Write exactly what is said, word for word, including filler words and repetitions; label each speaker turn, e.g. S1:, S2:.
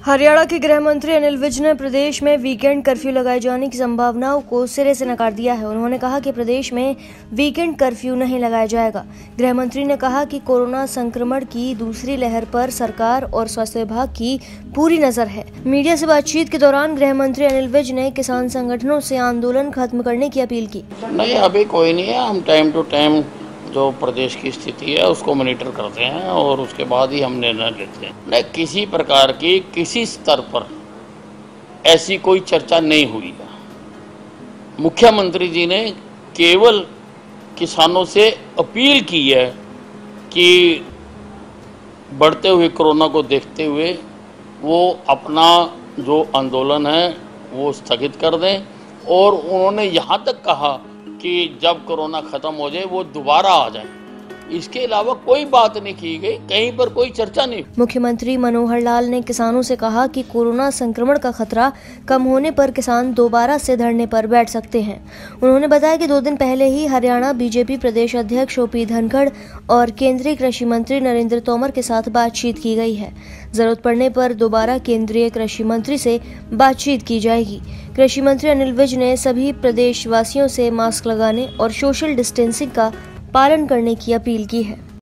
S1: हरियाणा के गृह मंत्री अनिल विज ने प्रदेश में वीकेंड कर्फ्यू लगाए जाने की संभावनाओं को सिरे से नकार दिया है। उन्होंने कहा कि प्रदेश में वीकेंड कर्फ्यू नहीं लगाया जाएगा। गृह मंत्री ने कहा कि कोरोना संक्रमण की दूसरी लहर पर सरकार और स्वास्थ्य विभाग की पूरी नजर है। मीडिया से बातचीत के दौरान गृह मंत्री अनिल विज ने किसान संगठनों से आंदोलन खत्म करने की अपील की।
S2: नहीं, अभी कोई नहीं है। हम टाइम टू टाइम जो प्रदेश की स्थिति है उसको मॉनिटर करते हैं और उसके बाद ही हम निर्णय लेते हैं। नहीं, किसी प्रकार की किसी स्तर पर ऐसी कोई चर्चा नहीं हुई है। मुख्यमंत्री जी ने केवल किसानों से अपील की है कि बढ़ते हुए कोरोना को देखते हुए वो अपना जो आंदोलन है वो स्थगित कर दें, और उन्होंने यहाँ तक कहा कि जब कोरोना खत्म हो जाए वो दोबारा आ जाए। इसके अलावा कोई बात नहीं की गई, कहीं पर कोई चर्चा नहीं।
S1: मुख्यमंत्री मनोहर लाल ने किसानों से कहा कि कोरोना संक्रमण का खतरा कम होने पर किसान दोबारा से धरने पर बैठ सकते हैं। उन्होंने बताया कि दो दिन पहले ही हरियाणा बीजेपी प्रदेश अध्यक्ष ओपी धनखड़ और केंद्रीय कृषि मंत्री नरेंद्र तोमर के साथ बातचीत की गई है। जरूरत पड़ने पर दोबारा केंद्रीय कृषि मंत्री से बातचीत की जाएगी। कृषि मंत्री अनिल विज ने सभी प्रदेशवासियों से मास्क लगाने और सोशल डिस्टेंसिंग का पालन करने की अपील की है।